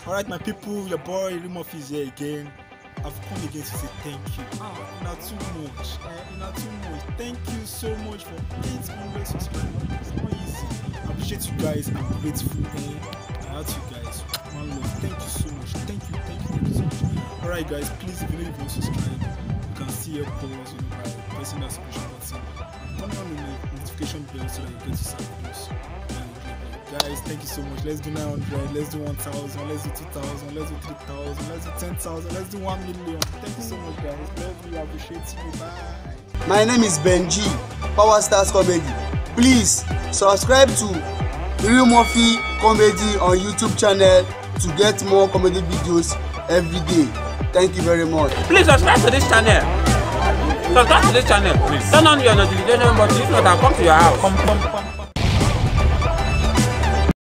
Alright, my people, your boy Realmofy is here again. I've come again to say thank you. Not too much. Not too much. Thank you so much for 800 subscribers. It's not easy. I appreciate you guys. I'm grateful. I ask you guys. One love. Thank you so much. Thank you so much. Alright guys, please if you don't subscribe, you can see your pause, by pressing that subscription button. Turn on the notification bell so that you get to subscribe. Guys, thank you so much. Let's do 900, let's do 1,000, let's do 2,000, let's do 3,000, let's do 10,000, let's do 1 million. Thank you so much, guys. Love you, appreciate you. Bye. My name is Benji, Power Stars Comedy. Please subscribe to Realmofy Comedy on YouTube channel to get more comedy videos every day. Thank you very much. Please subscribe to this channel. Subscribe to this channel. Please. Turn on your notification button so that I come to your house. Come.